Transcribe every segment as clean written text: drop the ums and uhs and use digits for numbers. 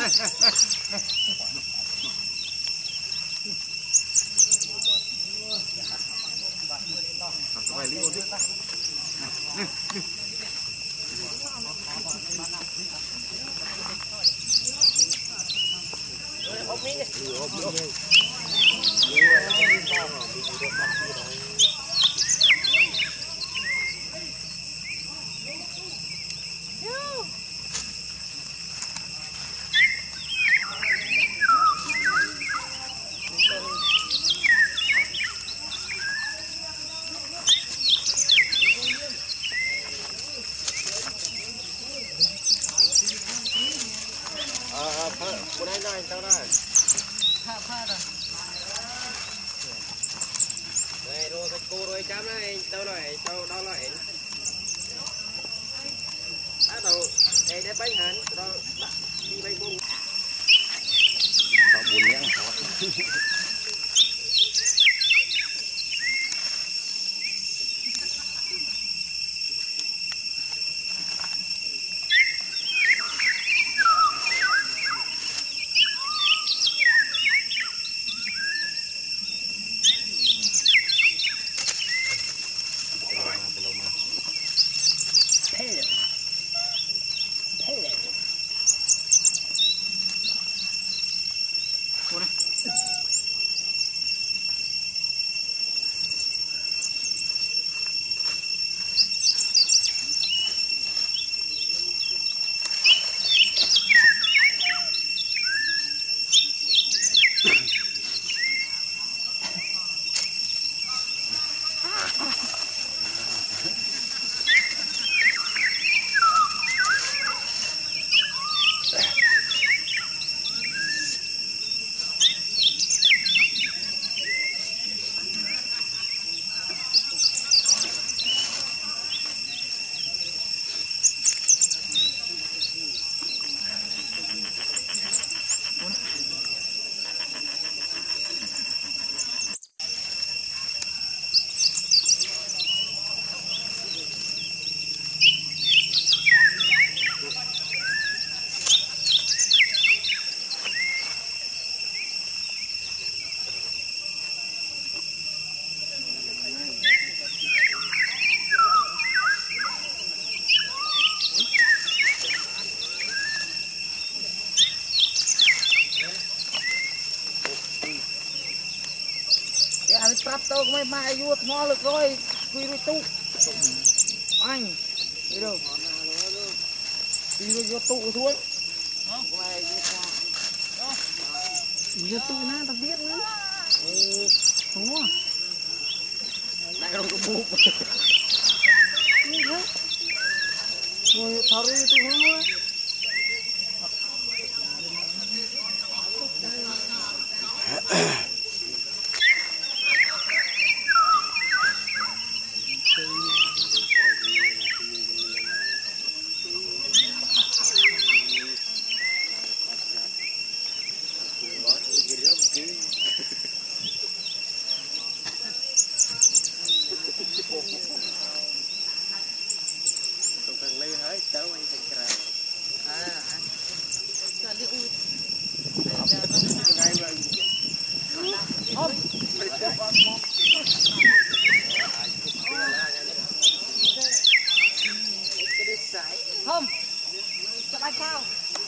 tao mới mai vô ngó lực rồi quy rồi tụ anh đi đâu đi rồi vô tụ xuống vô tụ na tao biết nữa không có đại không có buộc như thế rồi tháo đi tụ không nữa không cho ai cao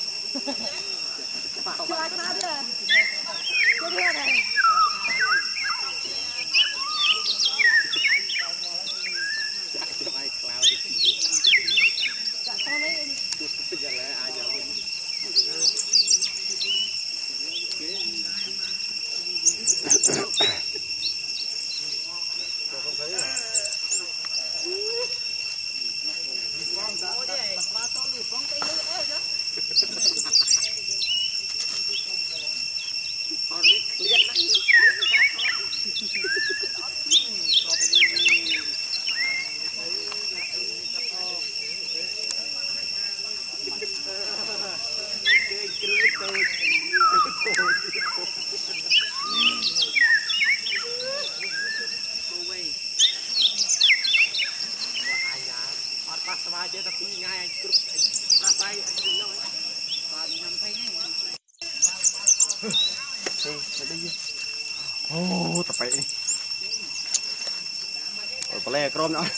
cho ai cao đi à cho đi này tập bậy có lẽ crom nữa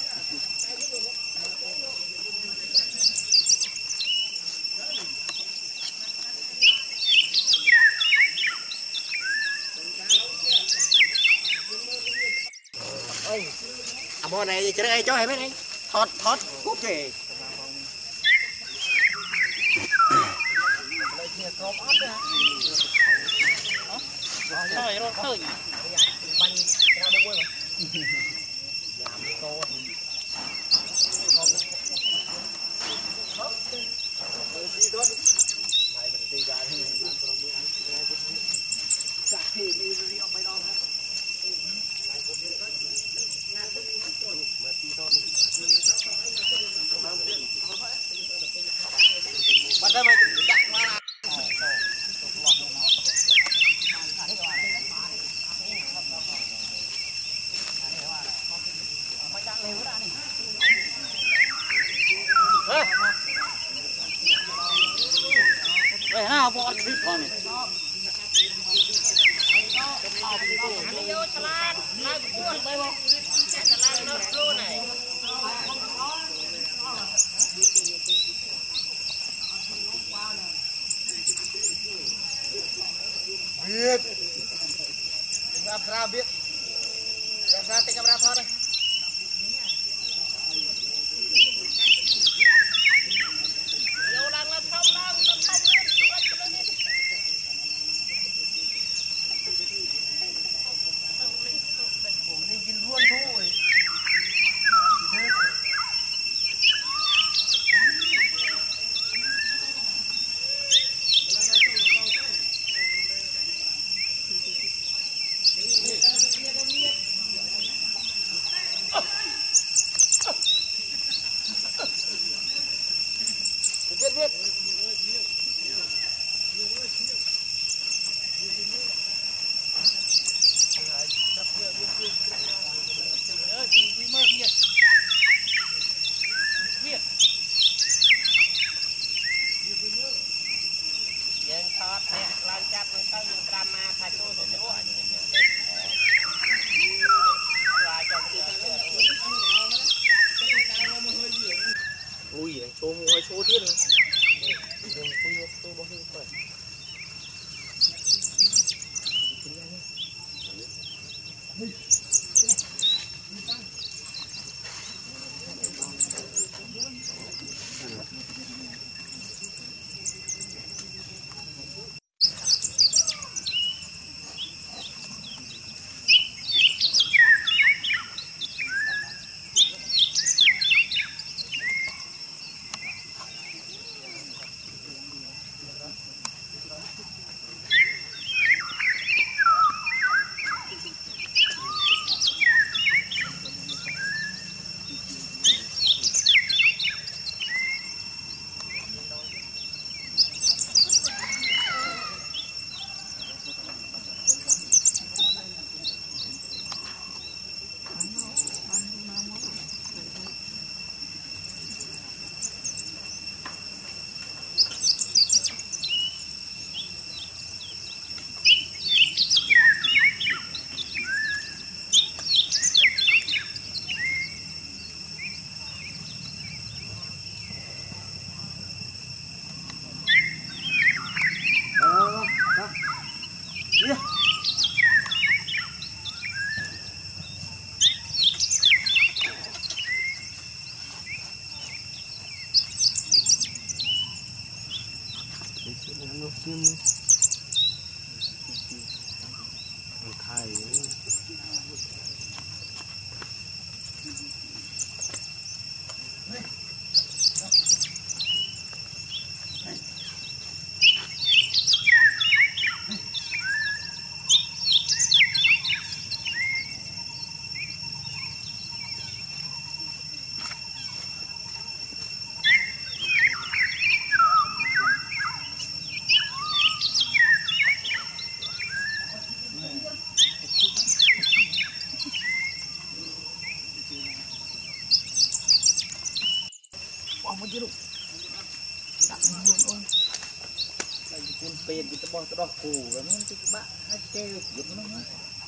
món này chơi đây cho em đây thọt cút kì rồi rồi khơi bánh ra đâu quên bắt ra mày đặt qua vậy nào bọn đi con này anh vô salad lại cuốn đây không salad nó luôn này biết biết take camera thôi đâyយើងថតអ្នកឡើងចាប់នឹងទៅយើងត្រាំមកថាចូលទៅនោះស្វាយចូលទីទៅអូយចូលមួយចូលទៀតណាយើងគួយចូលរបស់នេះទៅ bò tao đọc cù rồi nó cái bạ hai kê giật nó nữa.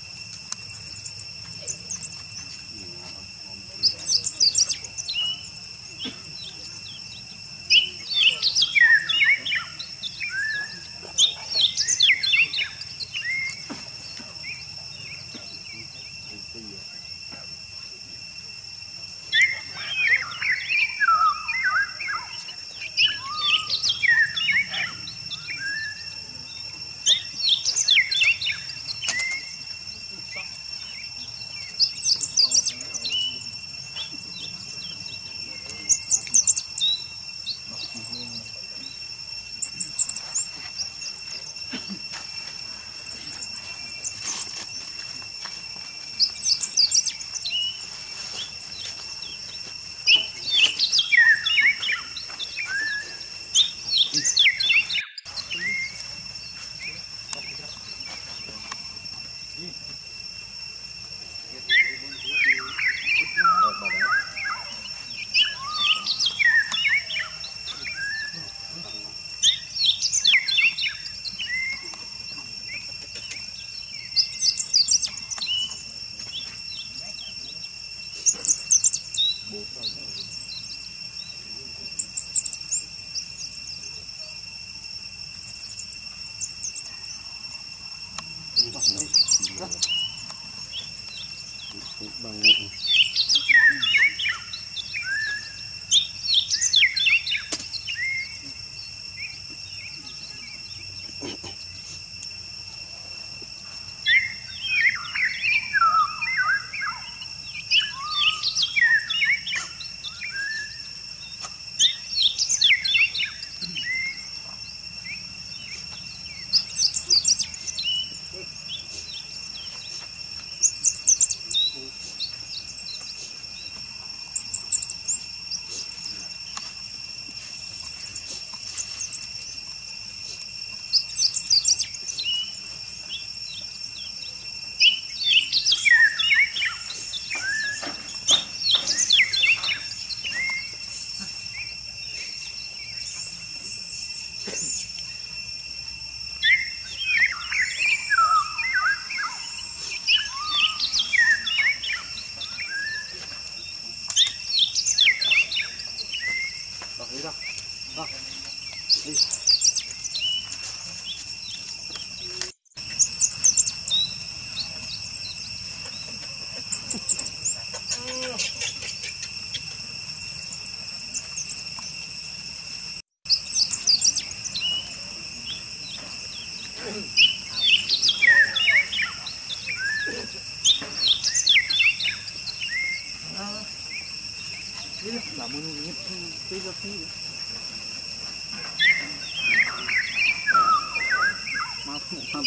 Bằng là mình nhịp tí ra tí mà không tham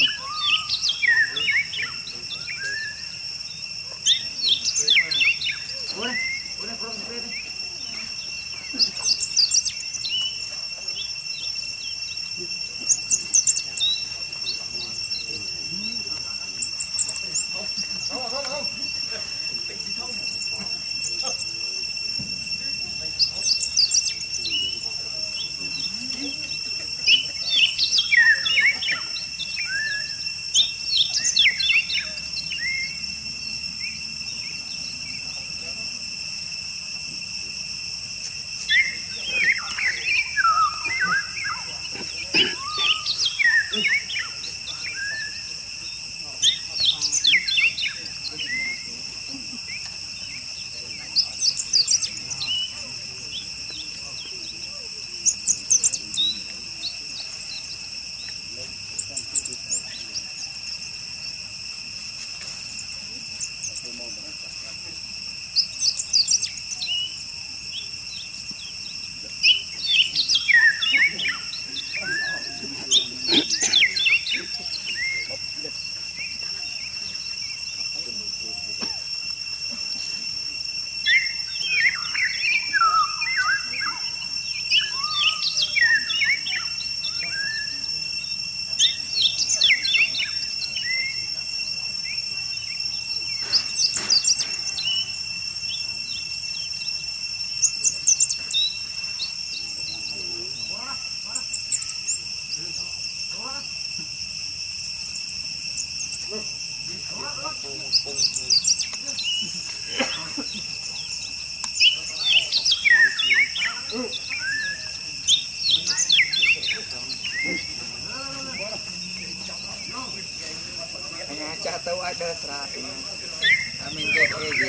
Cha tahu ada serat ini. Amin jadi.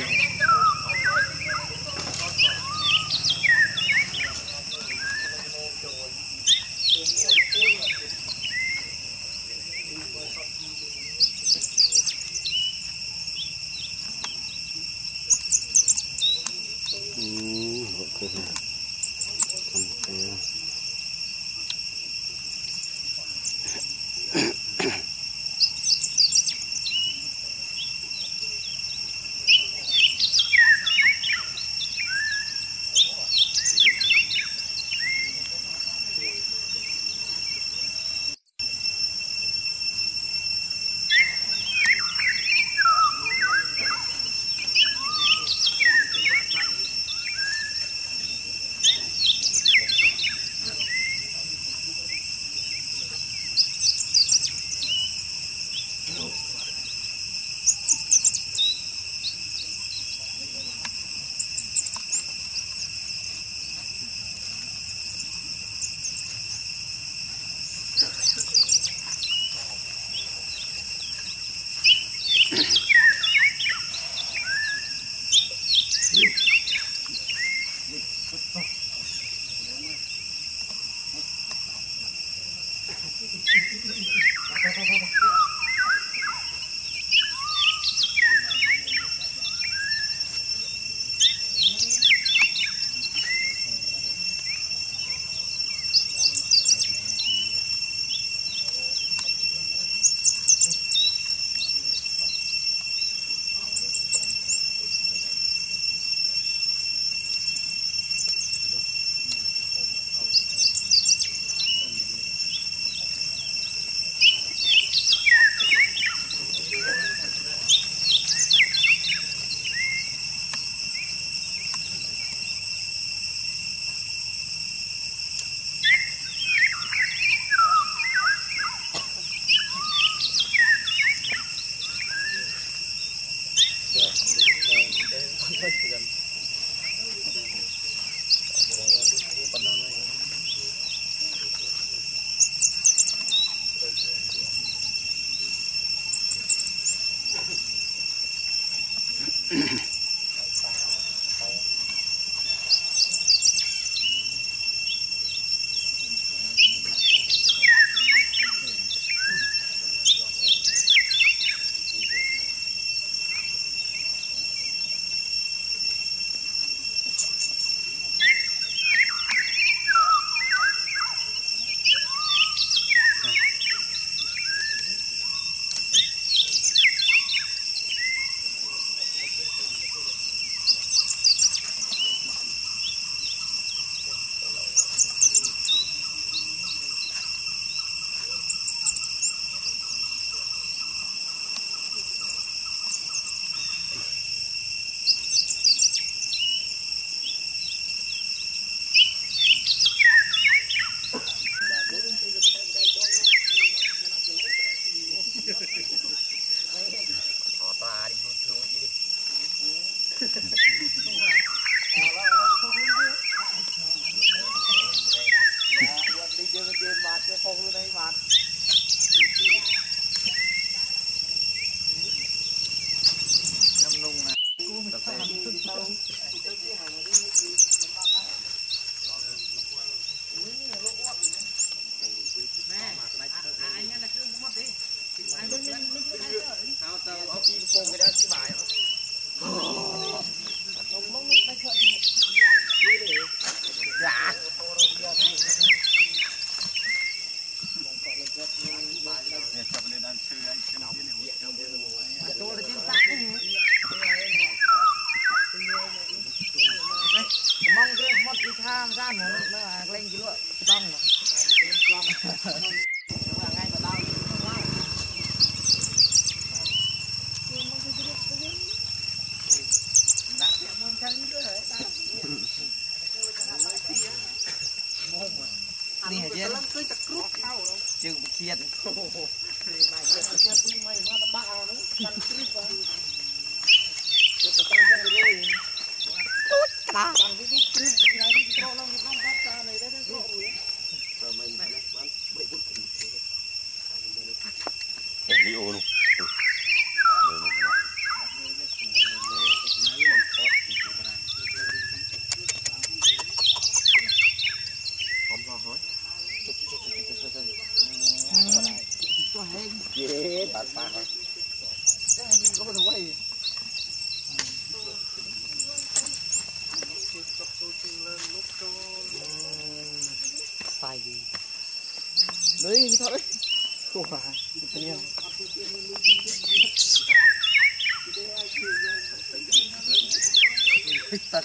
Video luôn. Sai gì đấy như thế đấy khổ hả tự nhiên tật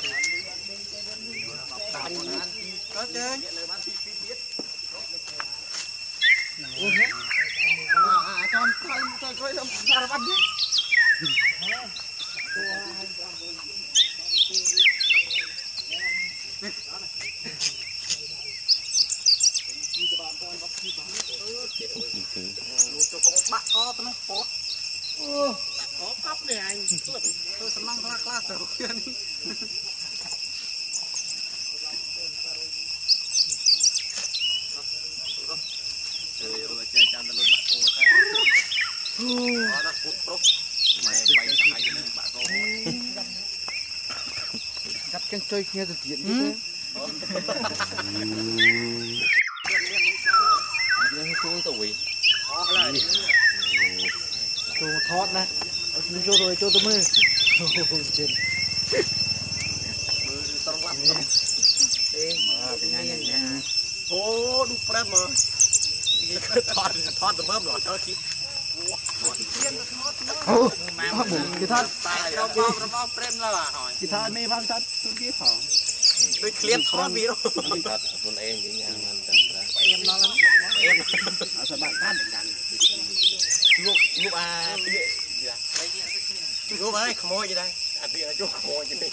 có chơi con sao bắt đi bạn có nó có cắp để anh tôi sẵn năng class rồi khuyên cắt cái chơi nghe từ chuyện như thế Xuống tuổi. tôi thoát nè cho tôi mơ trên ô đục prem mà thoát được bơm rồi cho chị cái thắt bao prem là hỏi cái thắt mê bao thắt tôi kia phỏng đôi clip thoát bị đâu Thật, con em chỉ nhà mình thật ra. em nó lắm em sao bạn cắt lúc lúc ấy không mua gì đây tiền là chút không mua gì đây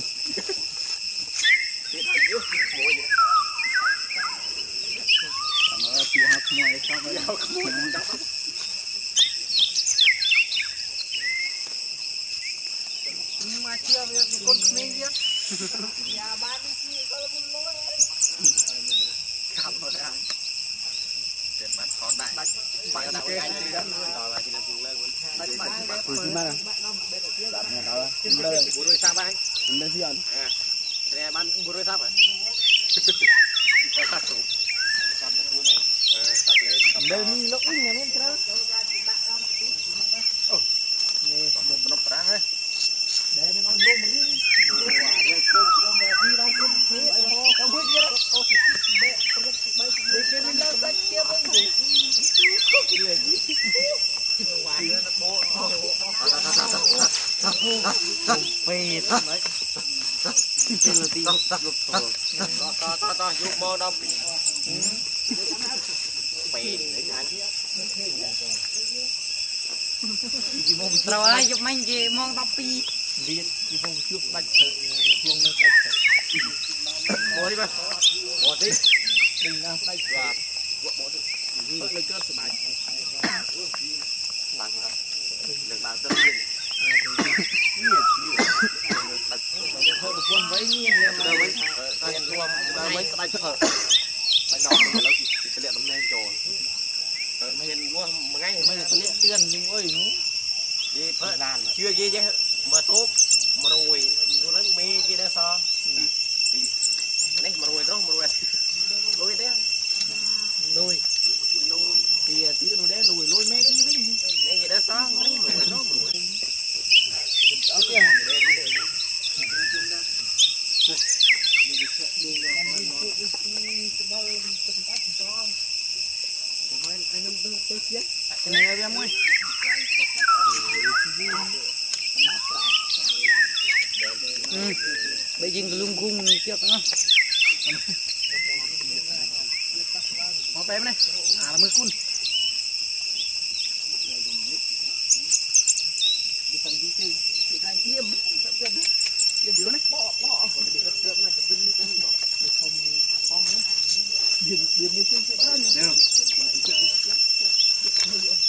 tiền là chút không mua gì chị học ngoài sao vậy không mua nhưng mà chưa việc con mình chứ nhà bán đi có muốn lối không rồi anh tiền mặt thoát đại bạn đặt cái gì đó rồi là chỉ là cùng lên gì mà đặt nhà đó đây bố đôi sao anh đây gì anh nè bạn bố đôi sao vậy đây mi lốc nhà mình cái đó nè nó phá đấy để mình ăn luôn một đi đi đâu cũng thế không biết gì đó để cái mình đâu sách kia với gì phê thật đấy tên là tí to giúp mô đâu phê đấy anh rồi giúp mình gì mong tóc pi viết thì không trước bạch thợ chuông nó bạch thợ mua đi ba mua đi đừng ra bạch và mua đi lấy cơn sự bạch bằng hả đừng bảo tâm nhiên thôi được quân với nhiên đâu mấy tiền luôn đâu mấy bạch thợ bạch đỏ thì nó chỉ liệt nó lên trồn mình mua ngay mới là liệt tiền nhưng ơi nó đi phơi chưa kia chứ mà tốt mà rồi nó mê kia đó sao đấy mà rồi đó mà rồi đấy đôi thì tí nó đế lùi lôi mê kia với đấy gì đó sao đấy mà rồi đó đó kìa cái này em ơi bây giờ lung cung chưa có có bé này là mới cun điềm này bỏ điềm như trên chuyện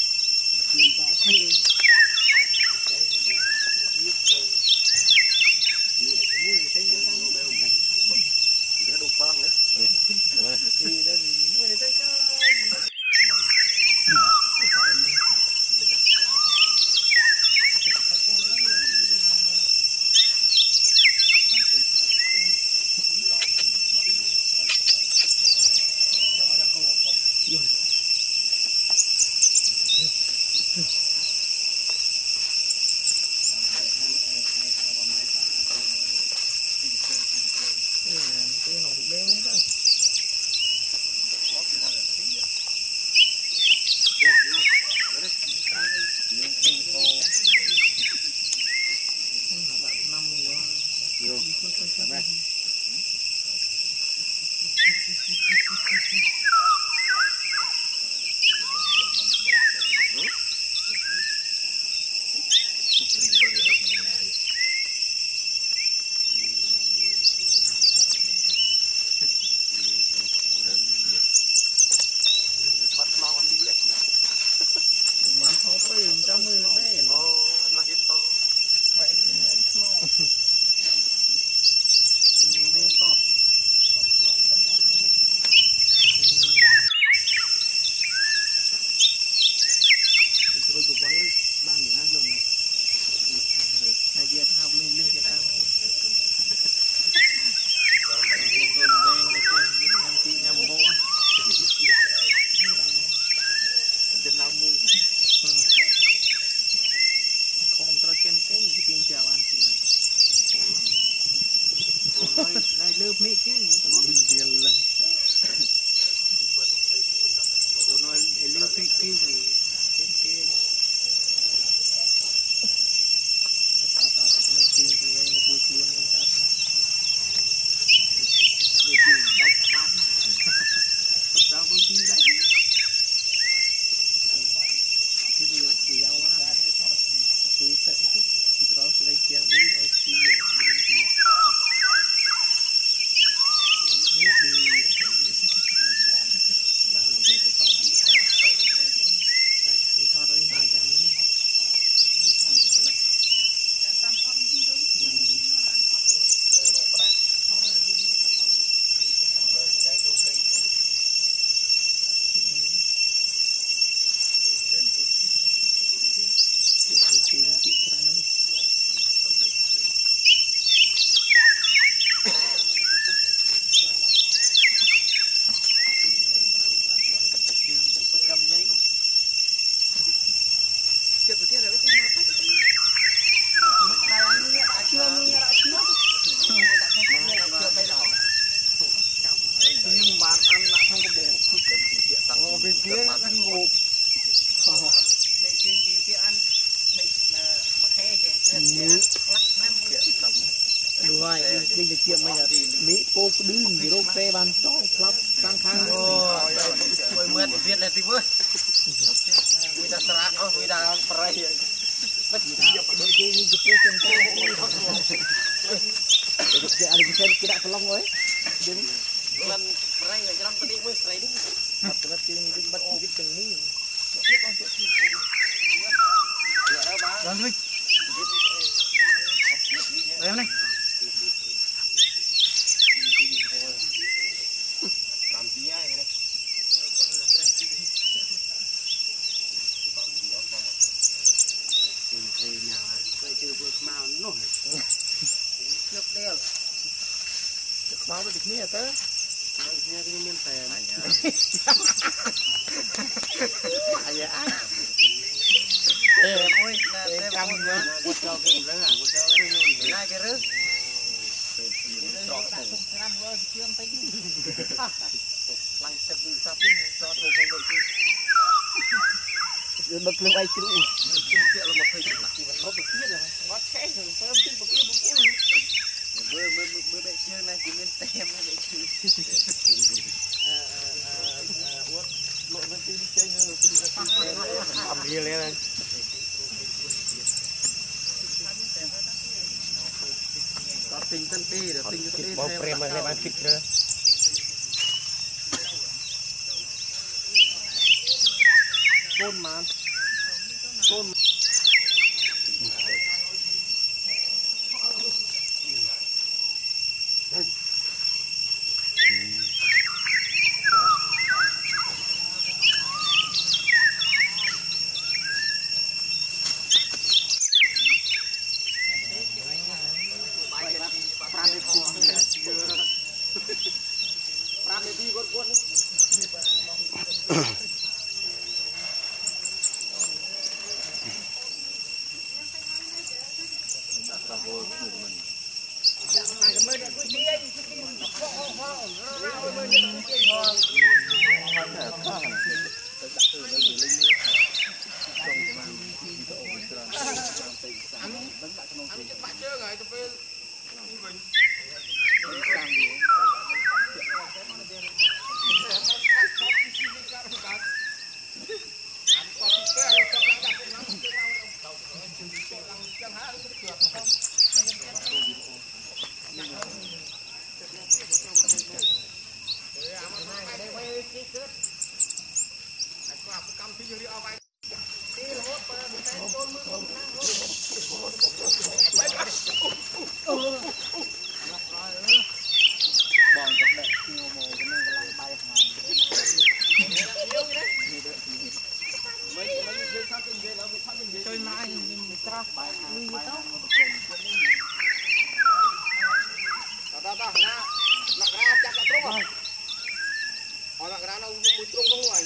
chơi mai mình tra bài đi tao ta na mặc ra chặt lại trúng rồi hỏi mặc ra nó mùi trúng không rồi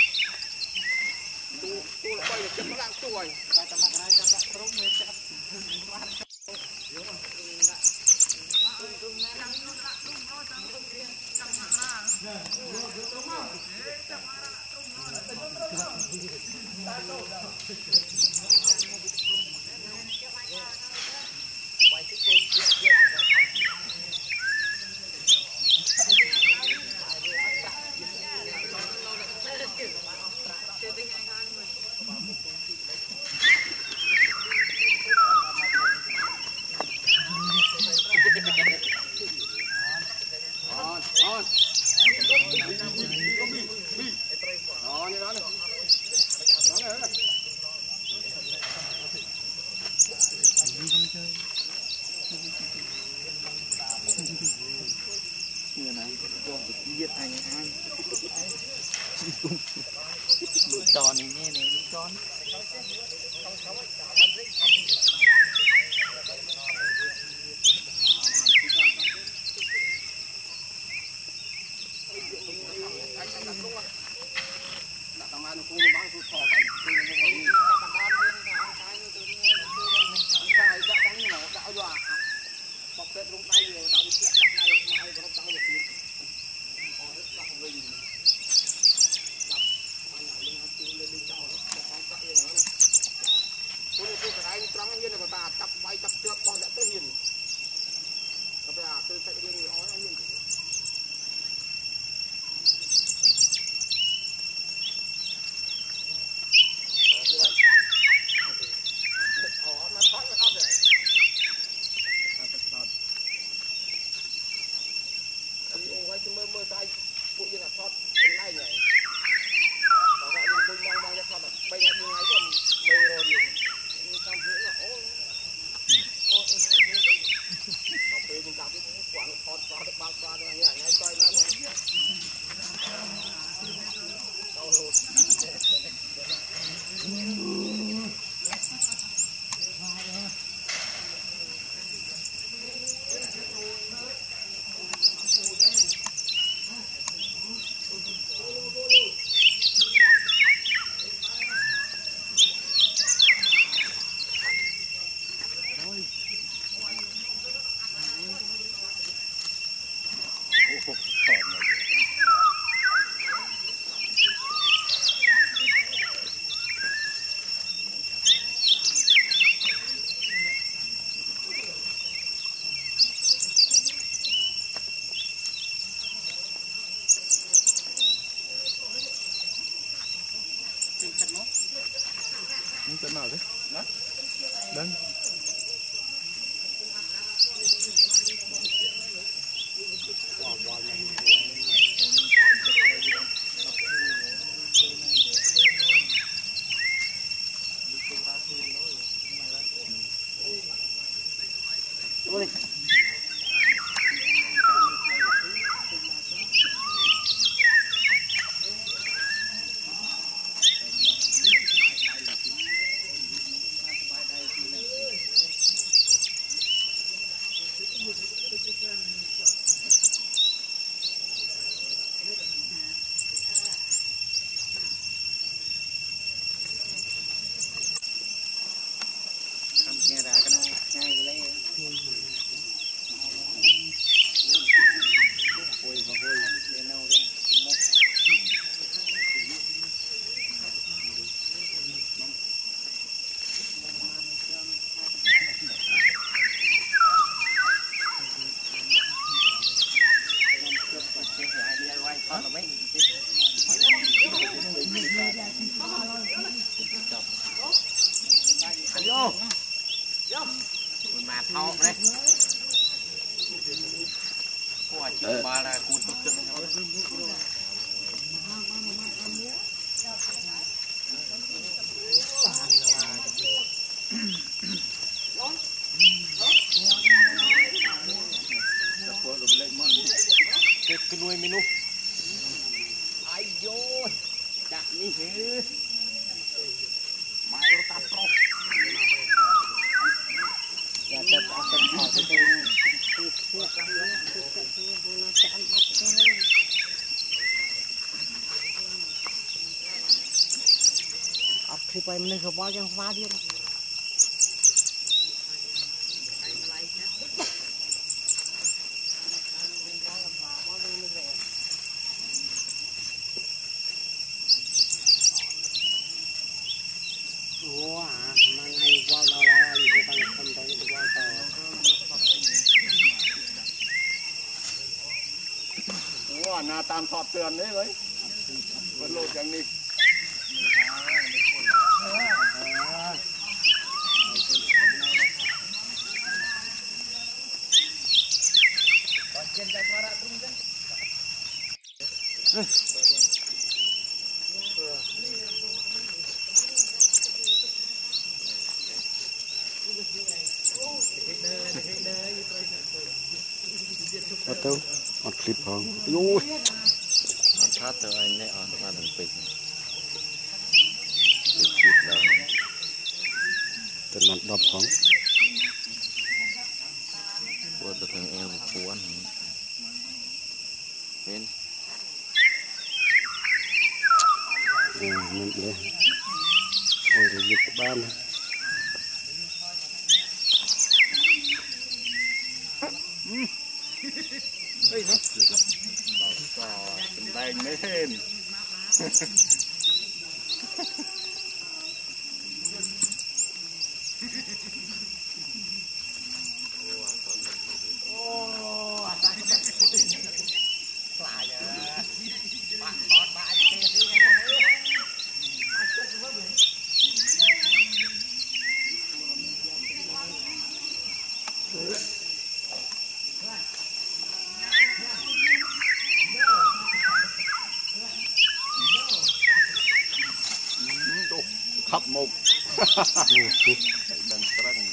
tu là bay được chặt nó đang chuồi ta mặc ra chặt lại trúng mới chặt lụi tròn này nghe này lụi tròn chặt bay chặt trước bao giờ tới hiền, bây giờ tôi sẽ đưa người ói hiền. Chúng mơ tay cũng như là thoát cái này nhỉ, và gọi là tôi mong ra thoát là bây giờ như ngày mà mây rồi thì trong giữa là ô mà bây giờ cái quảng thoát thoát được bao qua rồi nhỉ, ngay coi nó đau lột. Cái nào thế? Đó. Đây. Ôi. Không nghe ra cái nó ngay lấy thọ đấy quả chịu ba là cuốn tốt cực cái nuôi menu ai vô chặt đi hứ mai ta pro ya ta ấp thì phải mình không bao giờ phá đi นาตามสอดเตือนได้เลยเป็นโลดอย่างนี้ Atau on clip hong. Yui. On thắt từ anh này on qua thành pin. Clip là Tên mặt đập hong. qua từ thằng eo của cuốn. Bên. Mình đây. Ôi rồi giật ban. Ê nó tình tay lên khắp một đằng trăng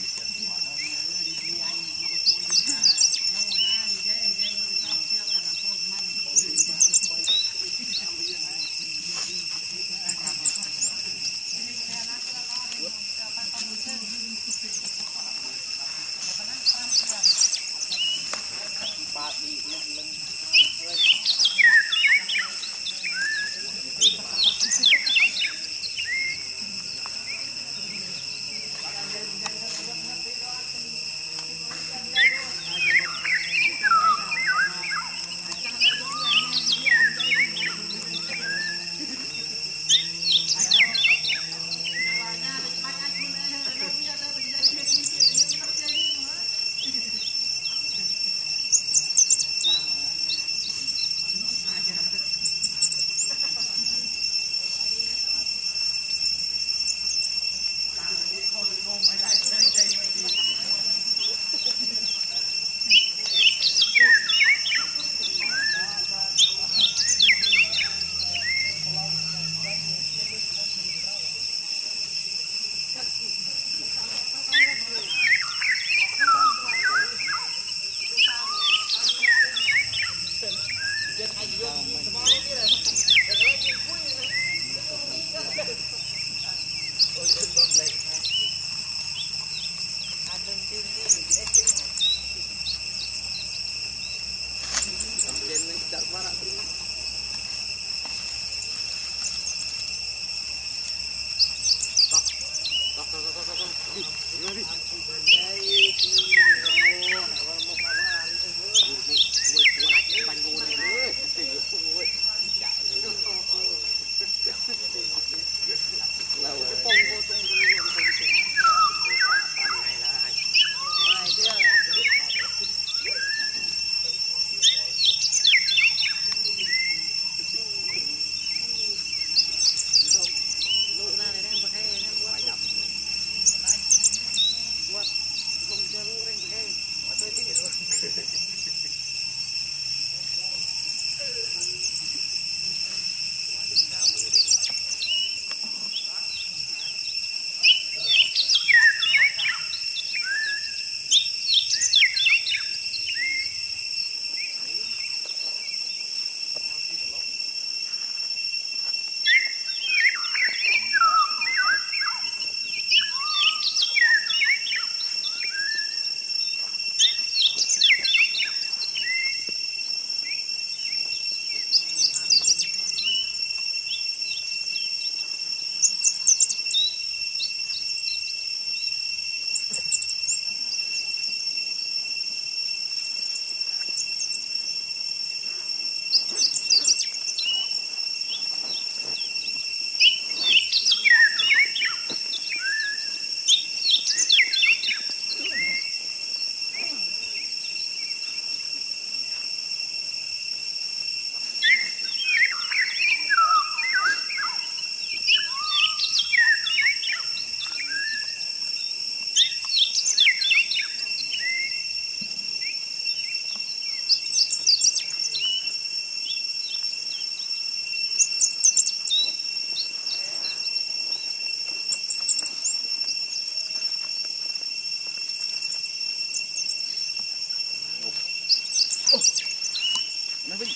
nó vinh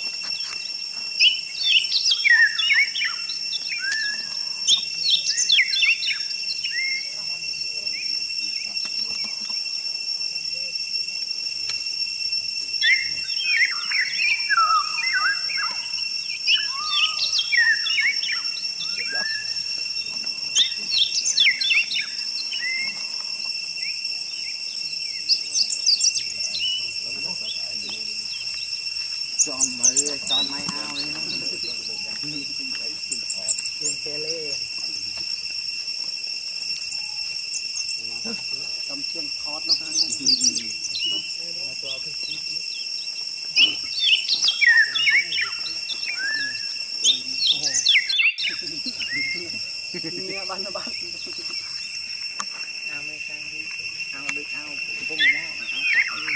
chọn máy ao này trên xe lê cầm chân khót nó ha nghe bán nó bán ao mấy sang đi ao được ao cũng là ao sạch luôn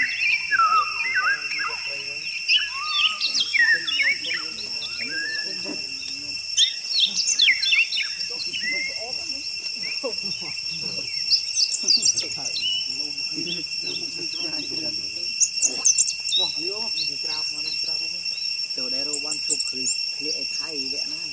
từ đây rồi ban chụp thì lệ thay vậy nó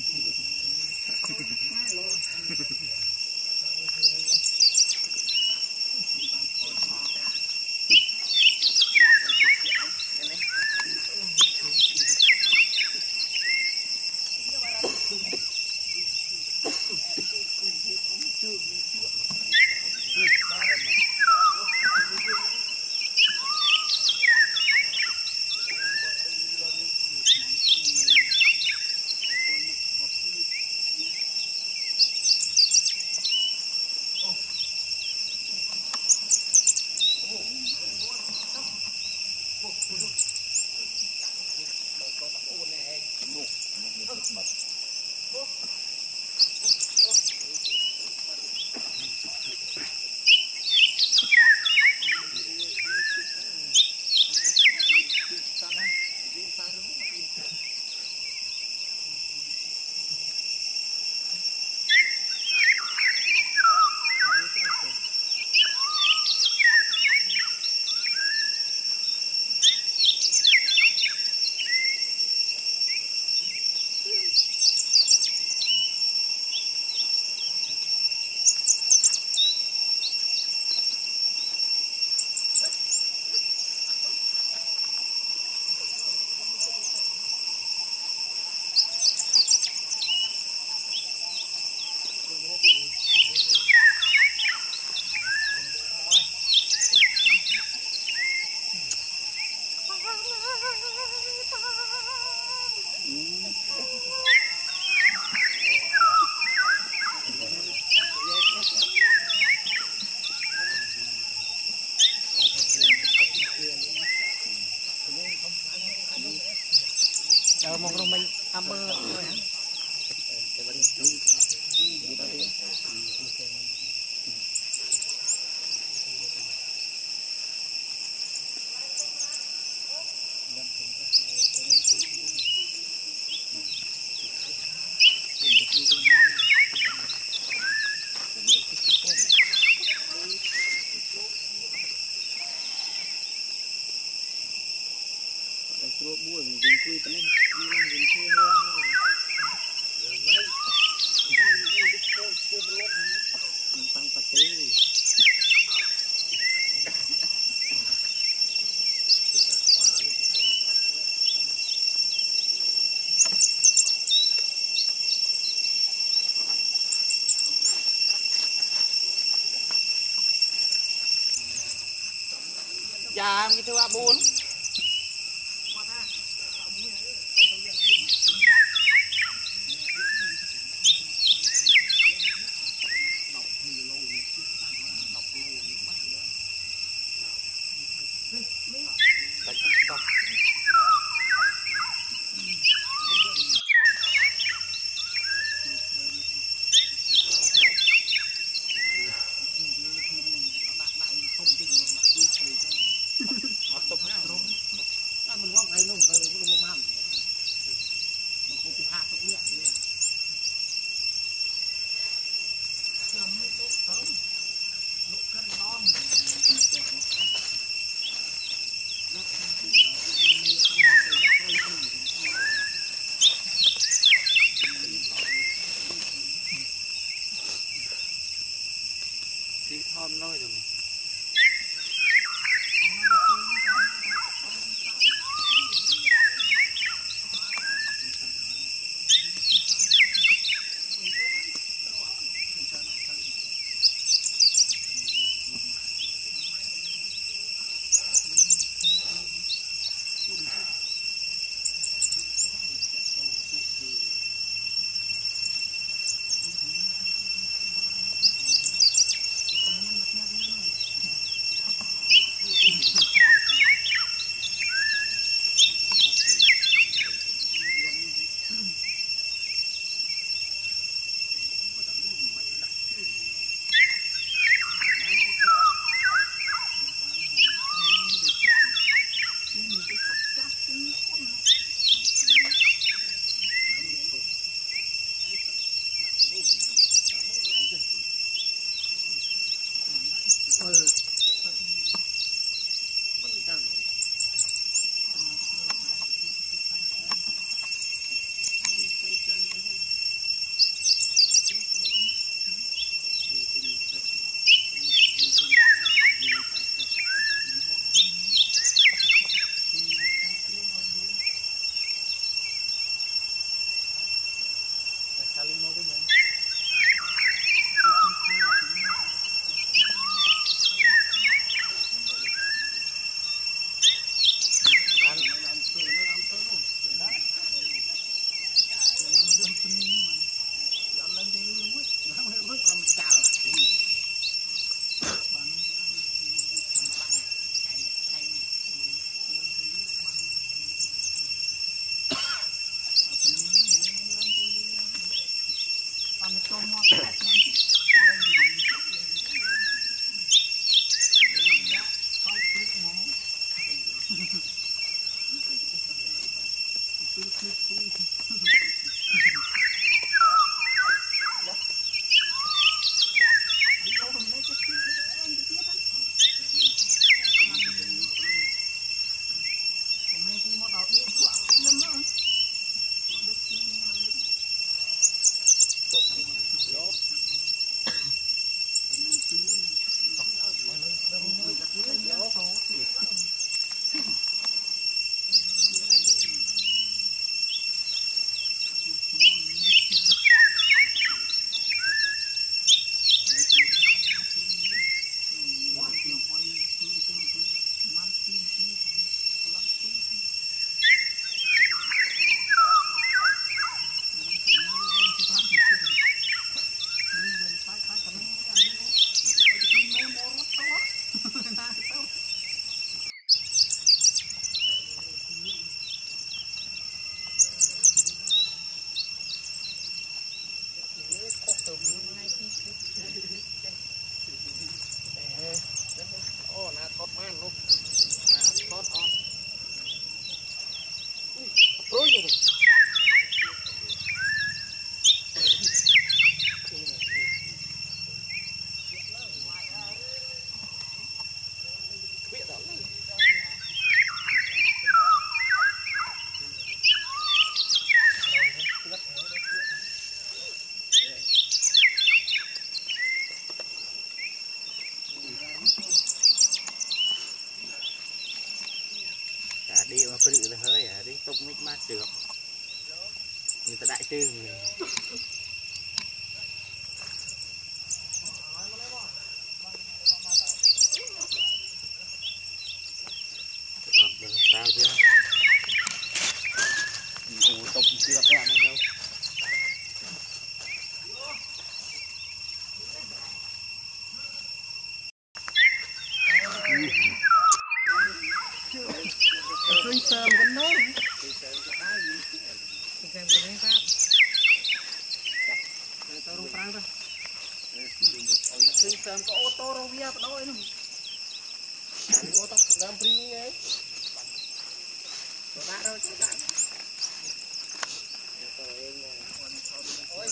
một đồng mình âm mơ rồi hả? Chua bùi mình dùng cùi tấn đi làm dùng cùi hơn mình tăng bát tế dạ em cái thứ ba bốn hôm nói rồi đi mà phơi là hơi à đi tung mít mát được người ta đại trưng sao chưa tung chưa cái ăn đâu Khơi sờm cái nó xem cái này phát tao rung prang rồi khơi sờm có ô tô rồi bia đôi nữa ô tô làm free ấy đã rồi đã ôi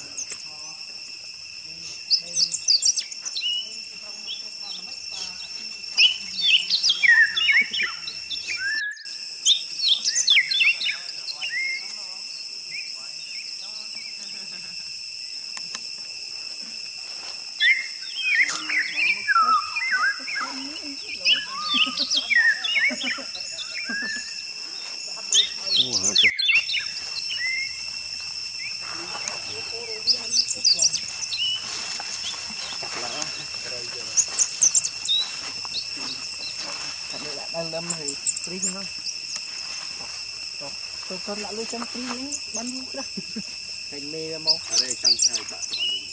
LM này free không? Tôi lại luôn trong free này bao nhiêu đó. Thành mê mau. Ở đây sang sai bạn.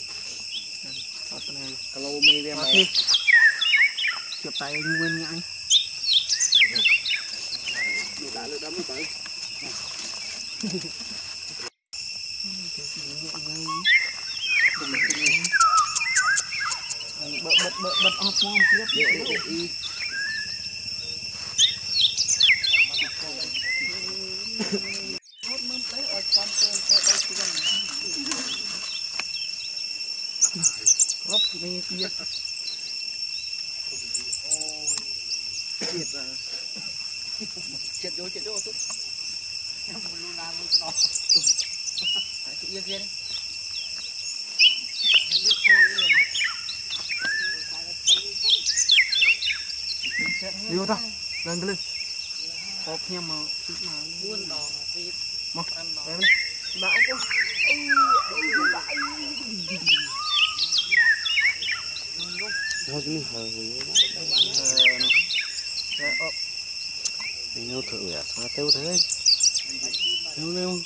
Ở này Kalo mê về mày. Chụp tay anh nguyên nha anh. Đã lựa đâm tới. Bật off mom tiếp đi. Rốt mình biết. Biết là chết vô tốt. Em luôn làm luôn nó. Phải chịu yên kia đi. Vô ta, lên cái lên. Hộp nha mà buôn đò vịt. Mà em đi. Bão quá. Thôi cái này hơi nhau thử à xóa tiêu thế nêu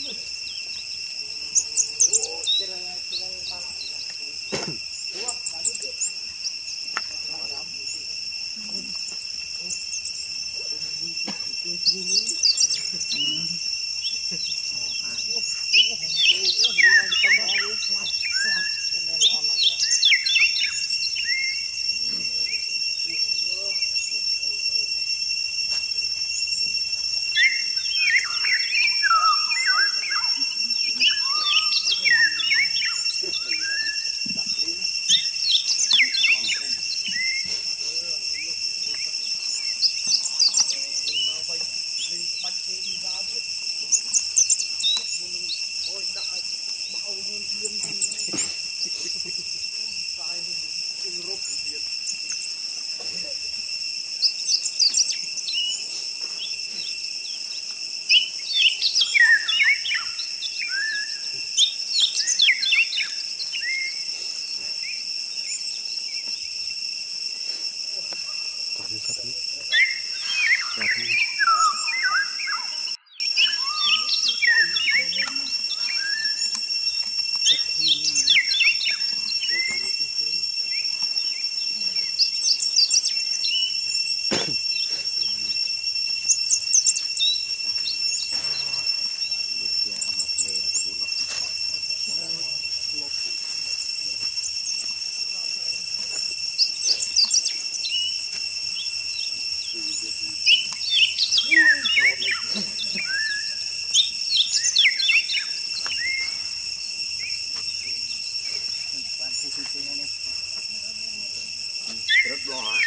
rất lo hả?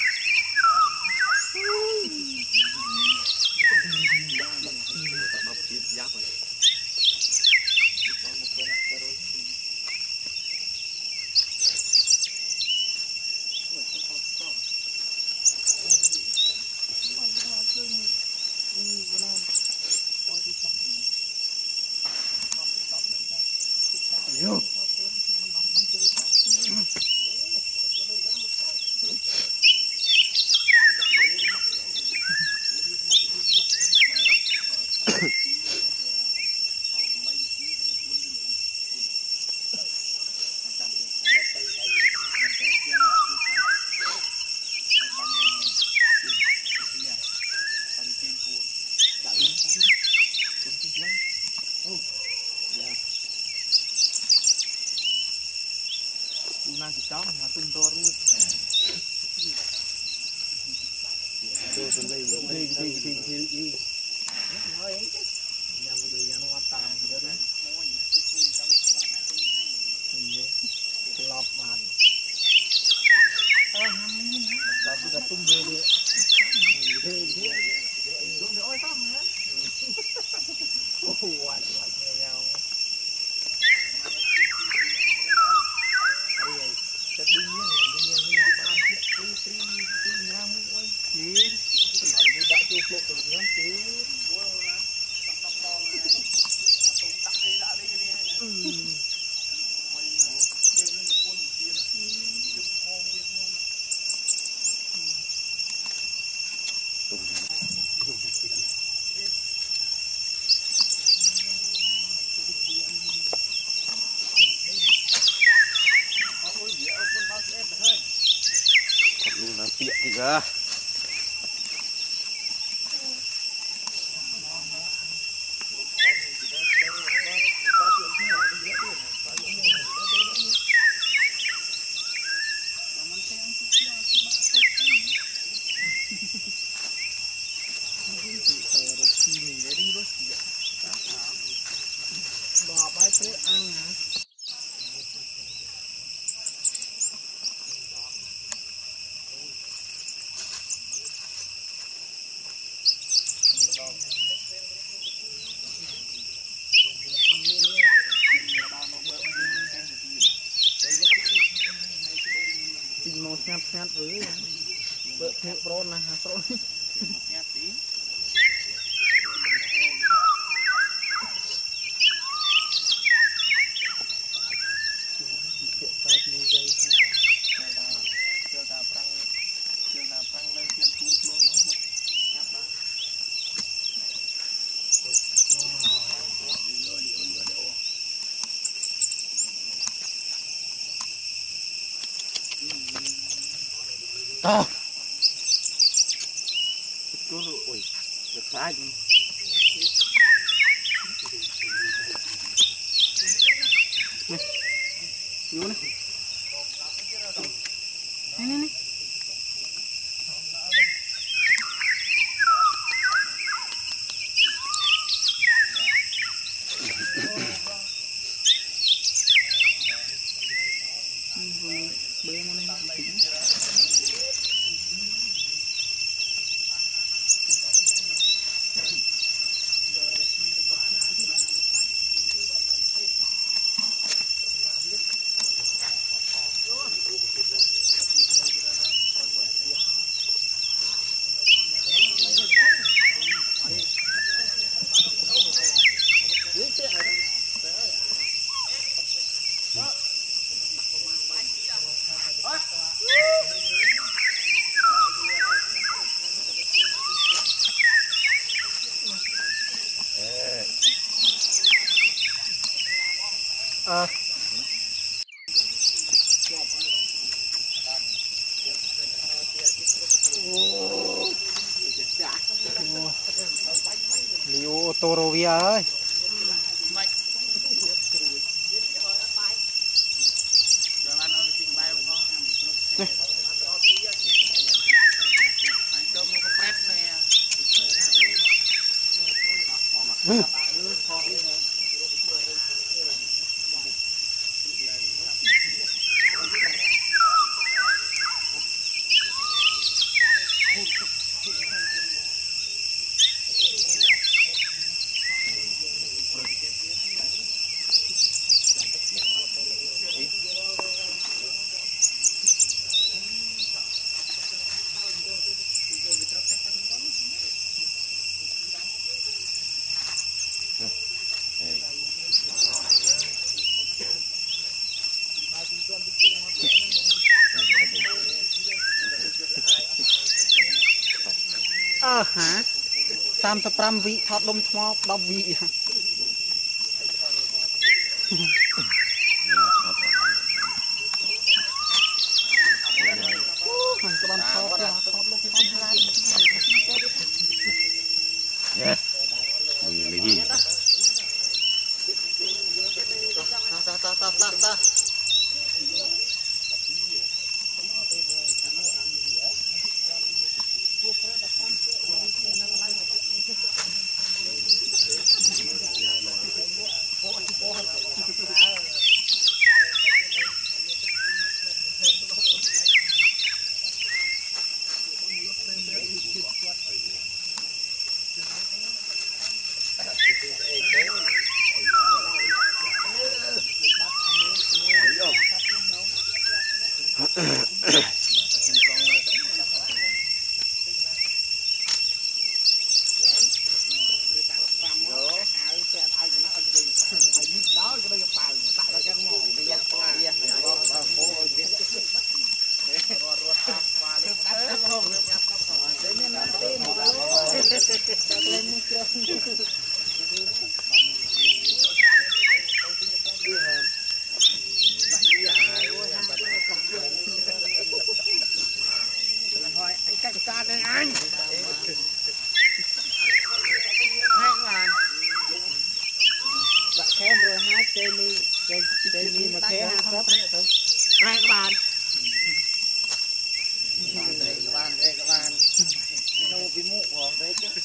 Bắp tiếp giáp rồi. Yo. Nang kita ngatung tor luôn. Đi. Nói ấy chứ. Nhà của người nhà nó tàn vậy đó. Lọp bàn. Tao cứ tung về đi. Đúng rồi, ôi sao mà. Quạt nghe nhau. Chất đương nhiên như ban tri nhang ơi đi mà mình đã chụp lộ từ nhóm tí Gah. Bỏ bãi phế ăn hả? Tình màu nhạt nhạt với vợ thiệu pro là hả pro. To. Ui, được phá. Vô này. Này. Bê mà này. Liu Torovia ơi. Hả? 35 vị thọt lông thọ 10 vị hả? Các bạn thọt lông Ta. chơi mi mà thế ha khớp Đây các bạn. đây các bạn đâu bị mụ còn đấy chứ